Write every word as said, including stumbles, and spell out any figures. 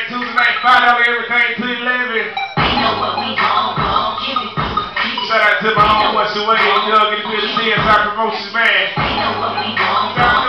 night, Tuesday night, five dollars everything to eleven. Shout out to my own West Away, Doug, and the C S R Promotions, man.